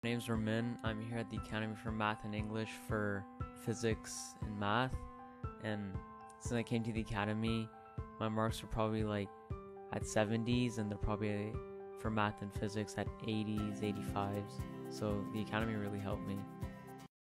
My name's Ramin. I'm here at the Academy for Math and English for physics and math. And since I came to the Academy, my marks were probably like at 70s, and they're probably for math and physics at 80s, 85s. So the Academy really helped me.